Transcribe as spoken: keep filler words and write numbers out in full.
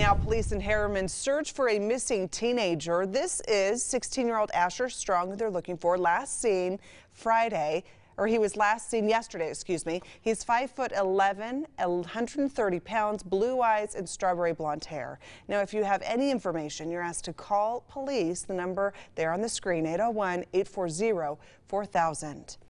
Now, police in Herriman search for a missing teenager. This is sixteen-year-old Asher Strong, who they're looking for. Last seen Friday, or he was last seen yesterday, excuse me. He's five foot eleven, one hundred thirty pounds, blue eyes, and strawberry blonde hair. Now, if you have any information, you're asked to call police. The number there on the screen, eight oh one, eight four zero, four thousand.